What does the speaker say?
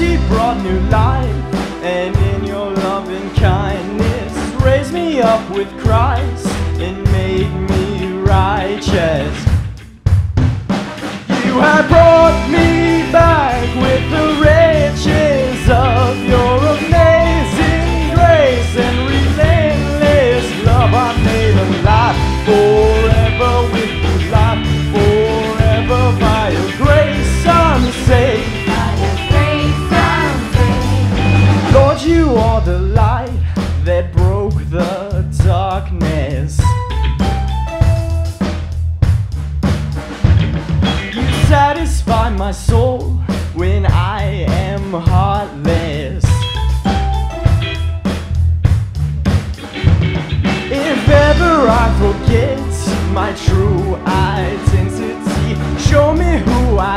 mercy brought new life, and in your loving kindness raised me up with Christ and made me righteous. You have brought me back with the riches of your amazing grace and relentless love. I'm made alive forever with you, life forever by your grace I'm saved. Lord, you are the light that broke the darkness. You satisfy my soul when I am heartless. If ever I forget my true identity, show me who I